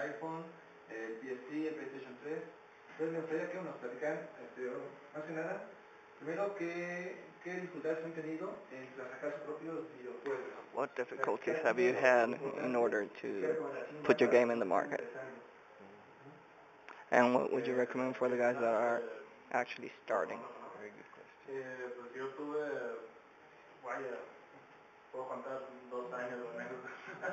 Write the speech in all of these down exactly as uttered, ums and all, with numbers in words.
iPhone, el P S P, el PlayStation tres. Entonces me gustaría que nos platicaran, este, más que nada, primero qué, qué dificultades han tenido en sacar sus propios videojuegos. What difficulties have you had in order to put your game in the market? And what would you recommend for the guys that are actually starting? Very good question. Eh, pues yo tuve, vaya, puedo contar dos años de anécdotas.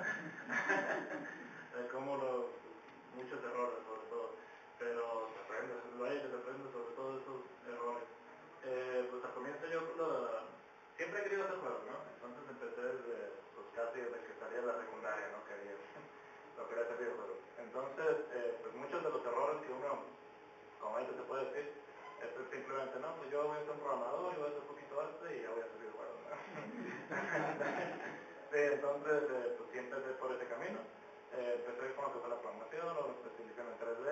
de cómo lo, muchos errores sobre todo, pero se aprende, vaya que se aprende sobre todo esos errores. Eh, pues al comienzo yo lo, siempre he querido hacer juegos, ¿no? Entonces empecé desde, pues casi desde que salía de la secundaria, ¿no? Quería, lo quería hacer videojuegos. Entonces, eh, pues muchos de los errores que uno, como ahorita se puede decir, es simplemente, no, pues yo voy a ser un programador, yo voy a hacer un poquito arte y ya voy a hacer videojuegos, ¿no? Sí, entonces, eh, pues siempre empecé por ese camino. Eh, empecé con lo que fue la programación, luego me especialicé en tres D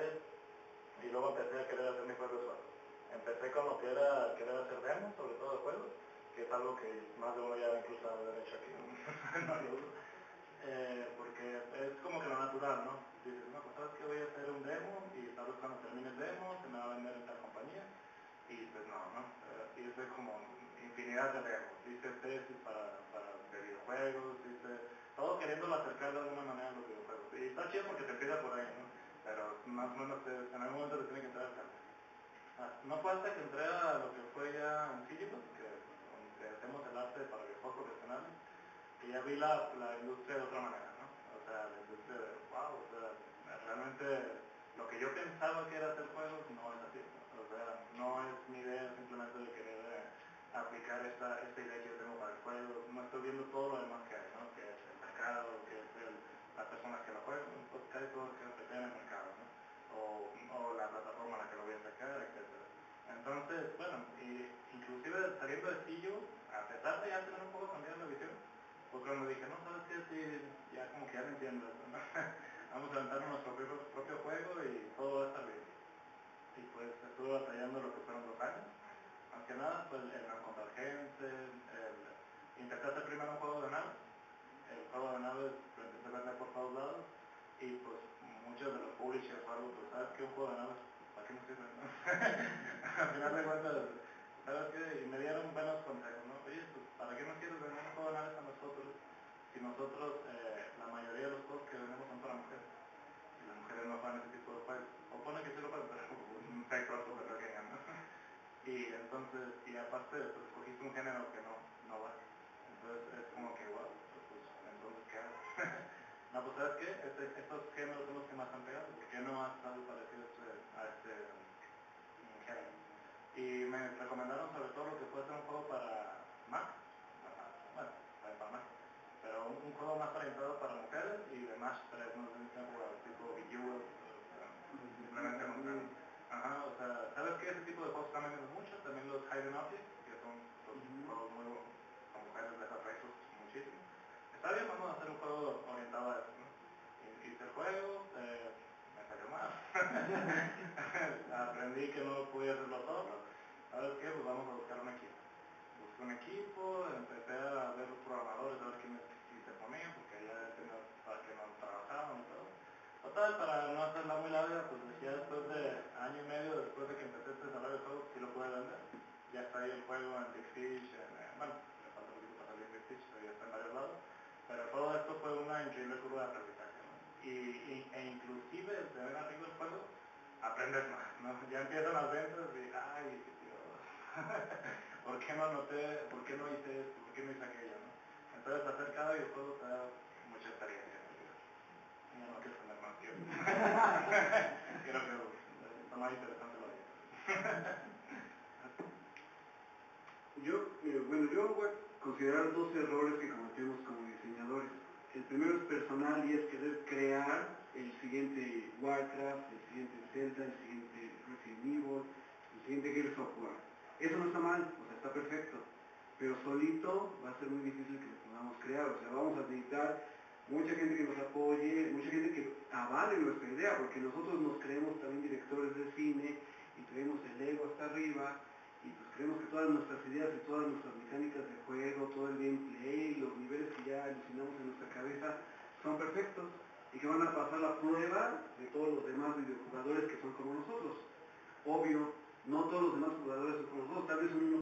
y luego empecé a querer hacer mis propios juegos. Empecé con lo que era querer hacer demos, sobre todo de juegos, que es algo que más de uno ya incluso ha de haber hecho aquí, no lo uso. Eh, porque es como que lo natural, ¿no? Dices, no, pues sabes que voy a hacer un demo y tal vez cuando termine el demo se me va a vender en tal compañía y pues no, ¿no? Eh, hice como infinidad de demos, hice tesis para, para de videojuegos, hice todo queriéndolo acercar de alguna manera a los videojuegos. Y está chido porque se empieza por ahí, ¿no? Pero más o menos en algún momento le tiene que entrar al campo. Ah, no fue hasta que entré a lo que fue ya en Sigilus, que, que hacemos el arte para videojuegos profesionales, que ya vi la, la industria de otra manera, ¿no? O sea, la industria de, wow, o sea, realmente lo que yo pensaba que era hacer juegos no es así, ¿no? O sea, no es mi idea simplemente de querer eh, aplicar esta, esta idea que yo tengo para el juego, no estoy viendo todo lo demás que hay, ¿no? Que es el mercado, que es el, las personas que lo juegan, pues casi todo lo que está en el mercado, ¿no? O, o la plataforma en la que lo voy a sacar, etcétera. Entonces, bueno, y inclusive saliendo de Sillo, a pesar de ya tener un poco cambiado la visión, porque cuando dije, no, ¿sabes qué? Sí, ya como que ya no entiendo esto, ¿no? Vamos a aventarnos nuestro propio, propio juego y todo va a estar bien. Y pues estuve batallando lo que fueron dos años. Más que nada, pues el no encontrar gente, el... intenté hacer primero un juego de naves. El juego de naves lo intenté vender por todos lados y pues muchos de los publishers o algo, pues sabes que un juego de naves, ¿para qué nos sirve? ¿No? Al final de cuentas, ¿sabes qué? Y me dieron buenos consejos, ¿no? Oye, pues ¿para qué nos quieres vender un juego de naves a nosotros? Si nosotros, eh, la mayoría de los juegos que vendemos son para mujeres. Y las mujeres no juegan ese tipo de juegos. O pone que sí lo juegan, pero un sector súper pequeño, ¿no? Y entonces, y aparte, pues escogiste un género que no, no va. Entonces es como que, wow, pues entonces, ¿qué hago? No, pues ¿sabes qué? Este, estos géneros son los que más han pegado, porque no has algo parecido a este, a este um, género. Y me recomendaron sobre todo lo que puede ser un juego para Mac, para, bueno, para Mac, pero un, un juego más orientado para mujeres y de Match tres, no sé si han jugado, tipo Bejeweled, simplemente mujeres. Ajá, o sea, ¿sabes qué? Ese tipo de juegos están vendiendo mucho, también los Hidden Objects, que son pues, uh-huh. juegos muy, con mujeres de esas retos muchísimo. Está bien, vamos a hacer un juego orientado a eso, ¿no? Hice el juego, eh, me salió mal. Aprendí que no podía hacerlo solo. ¿Sabes qué? Pues vamos a buscar un equipo. Busqué un equipo, empecé a ver los programadores, a ver quiénes se ponían, porque ya tenía para que no trabajaban y todo. Total, para no hacerla muy larga, pues ya después de año y medio, después de que empecé este desarrollo de juego, sí lo pude vender. Ya está ahí el juego en Big Fish, en, eh, bueno, me falta un poquito para salir en Big Fish, pero ya está en varios lados. Pero todo esto fue una increíble curva de aprendizaje, ¿no? Y, y, e inclusive el tener arriba el juego, aprendes más, ¿no? Ya empiezan las ventas y, ay, Dios, ¿por qué no anoté, por qué no hice esto, por qué no hice aquello, ¿no? Entonces hacer cada videojuego te da mucha experiencia, ¿no? Ya no quiero tener más tiempo. Quiero que está más interesante la vida. Yo, eh, bueno, yo voy a considerar dos errores que cometemos como diseñadores. El primero es personal y es querer crear el siguiente Warcraft, el siguiente Zelda, el siguiente Resident Evil, el siguiente Gears of War. Eso no está mal, o sea, está perfecto, pero solito va a ser muy difícil que lo podamos crear, o sea, vamos a necesitar mucha gente que nos apoye, mucha gente que avale nuestra idea, porque nosotros nos creemos también directores de cine y traemos el ego hasta arriba y pues creemos que todas nuestras ideas y todas nuestras mecánicas de juego, todo el gameplay, los niveles que ya alucinamos en nuestra cabeza son perfectos y que van a pasar la prueba todos los demás videojugadores que son como nosotros. Obvio, no todos los demás jugadores son como nosotros, tal vez uno